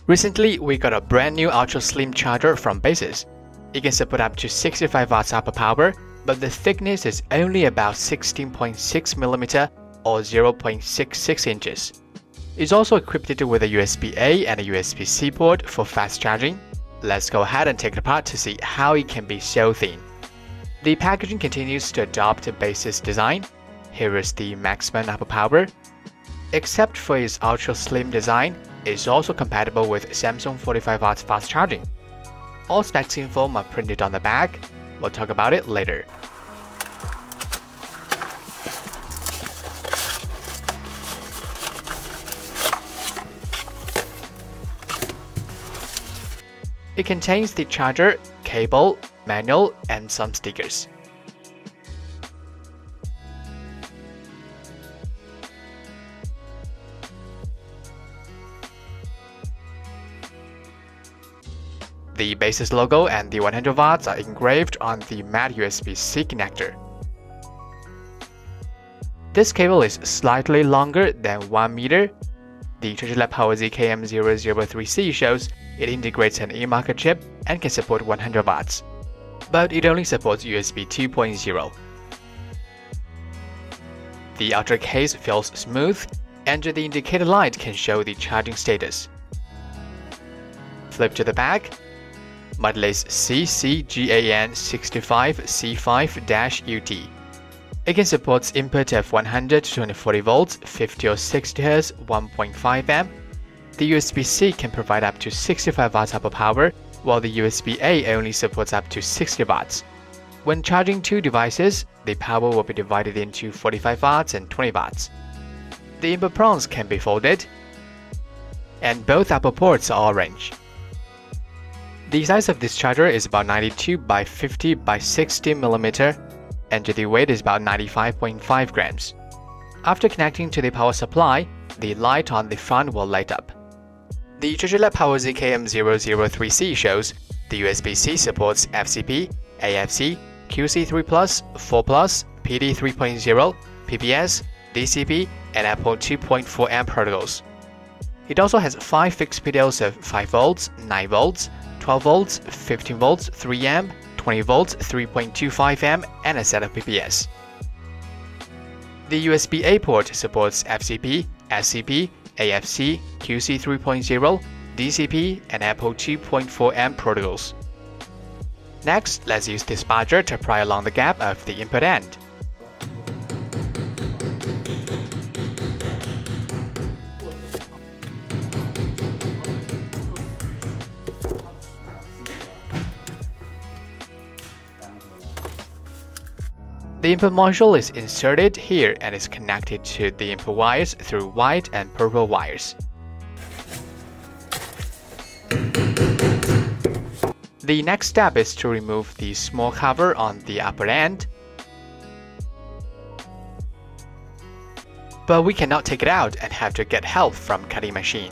Recently, we got a brand new ultra slim charger from Baseus. It can support up to 65 watts upper power, but the thickness is only about 16.6mm or 0.66 inches. It's also equipped with a USB-A and a USB-C port for fast charging. Let's go ahead and take it apart to see how it can be so thin. The packaging continues to adopt Baseus design. Here is the maximum upper power. Except for its ultra slim design, it's also compatible with Samsung 45W fast charging. All specs info are printed on the back. We'll talk about it later. It contains the charger, cable, manual, and some stickers. The Baseus logo and the 100 watts are engraved on the matte USB-C connector. This cable is slightly longer than 1 meter. The CHEVRON Power ZKM003C shows it integrates an Ismartware chip and can support 100 watts, but it only supports USB 2.0. The outer case feels smooth, and the indicator light can show the charging status. Flip to the back. Model is GaN 65W-UT. It can support input of 100 to 240 volts, 50 or 60 Hz, 1.5 amp. The USB-C can provide up to 65 watts upper power, while the USB-A only supports up to 60 watts. When charging two devices, the power will be divided into 45 watts and 20 watts. The input prongs can be folded, and both upper ports are orange. The size of this charger is about 92 by 50 by 60 mm, and the weight is about 95.5 grams. After connecting to the power supply, the light on the front will light up. The CHEVRON Power ZKM003C shows the USB-C supports FCP, AFC, QC3+, 4+, PD 3.0, PPS, DCP, and Apple 2.4 amp protocols. It also has 5 fixed PDLs of 5 volts, 9 volts, 12 volts, 15 volts, 3 amp, 20 volts, 3.25 amp, and a set of PPS. The USB-A port supports FCP, SCP, AFC, QC 3.0, DCP, and Apple 2.4 amp protocols. Next, let's use this badger to pry along the gap of the input end. The input module is inserted here and is connected to the input wires through white and purple wires. The next step is to remove the small cover on the upper end. But we cannot take it out and have to get help from cutting machine.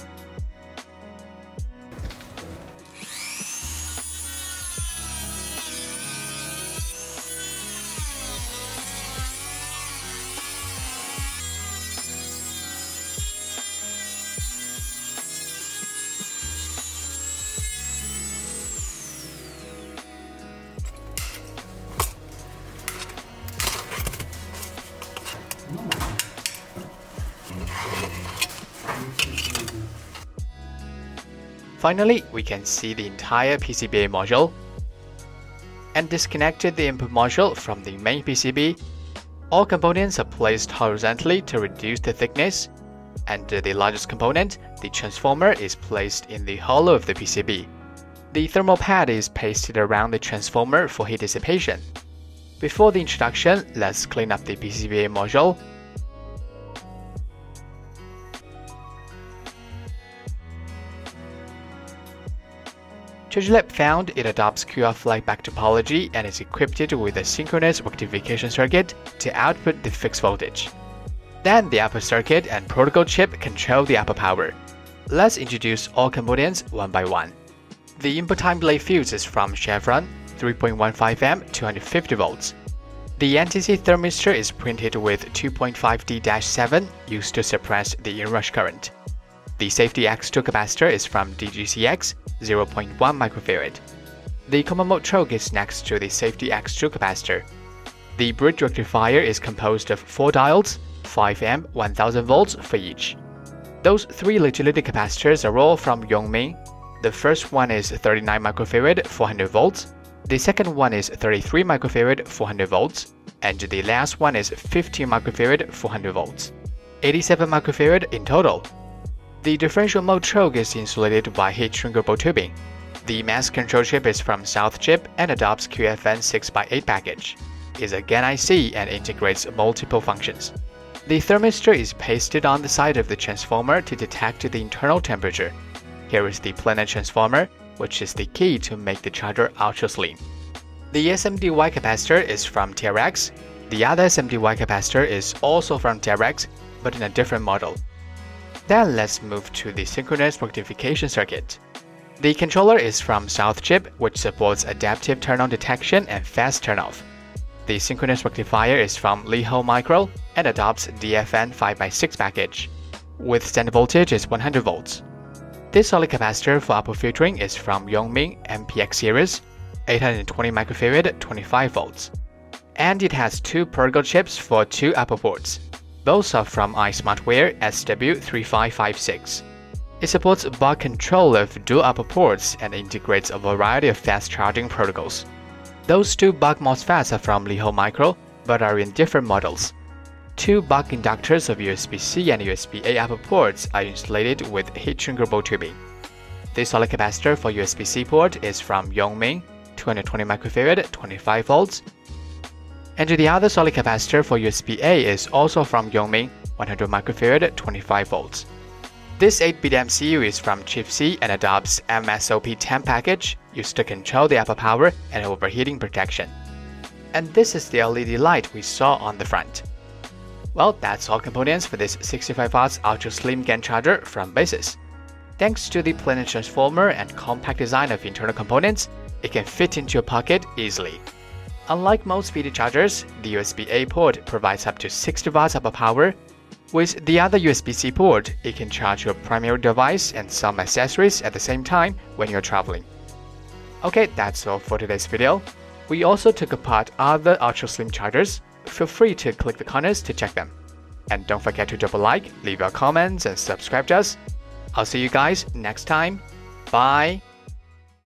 Finally, we can see the entire PCBA module, and disconnected the input module from the main PCB. All components are placed horizontally to reduce the thickness, and the largest component, the transformer, is placed in the hollow of the PCB. The thermal pad is pasted around the transformer for heat dissipation. Before the introduction, let's clean up the PCBA module. CHEVRON found it adopts QR flyback topology and is equipped with a synchronous rectification circuit to output the fixed voltage. Then the upper circuit and protocol chip control the upper power. Let's introduce all components one by one. The input time delay fuse is from CHEVRON, 3.15 amp, 250 volts. The NTC thermistor is printed with 2.5D-7 used to suppress the inrush current. The safety X2 capacitor is from DGCX 0.1 microfarad. The common mode choke is next to the safety X2 capacitor. The bridge rectifier is composed of 4 diodes, 5A, 1000 volts for each. Those 3 electrolytic capacitors are all from Yongming. The first one is 39 microfarad, 400 volts. The second one is 33 microfarad, 400 volts. And the last one is 15 microfarad, 400 volts. 87 microfarad in total. The differential mode choke is insulated by heat shrinkable tubing. The mass control chip is from Southchip and adopts QFN 6x8 package. Is a GaN IC and integrates multiple functions. The thermistor is pasted on the side of the transformer to detect the internal temperature. Here is the planar transformer, which is the key to make the charger ultra slim. The SMDY capacitor is from TRX. The other SMDY capacitor is also from TRX, but in a different model. Then let's move to the synchronous rectification circuit. The controller is from Southchip, which supports adaptive turn-on detection and fast turn-off. The synchronous rectifier is from LIHOMicro and adopts DFN 5x6 package, with standard voltage is 100 volts. This solid capacitor for upper filtering is from Yongming MPX series, 820 microfarad, 25 volts. And it has 2 particle chips for 2 upper ports. Both are from Ismartware SW3556. It supports buck control of dual upper ports and integrates a variety of fast charging protocols. Those 2 buck MOSFETs are from LIHOMicro, but are in different models. 2 buck inductors of USB-C and USB-A upper ports are insulated with heat shrinkable tubing. The solid capacitor for USB-C port is from Yongming, 220 microfarad, 25 volts. And the other solid capacitor for USB-A is also from Yongming, 100 microfarad, 25 volts. This 8-bit MCU is from CHEVRON and adopts MSOP10 package used to control the upper power and overheating protection. And this is the LED light we saw on the front. Well, that's all components for this 65W ultra slim GaN charger from Baseus. Thanks to the planar transformer and compact design of internal components, it can fit into your pocket easily. Unlike most speedy chargers, the USB-A port provides up to 60 watts upper power. With the other USB-C port, it can charge your primary device and some accessories at the same time when you're traveling. Okay, that's all for today's video. We also took apart other ultra slim chargers. Feel free to click the corners to check them. And don't forget to drop a like, leave your comments, and subscribe to us. I'll see you guys next time. Bye!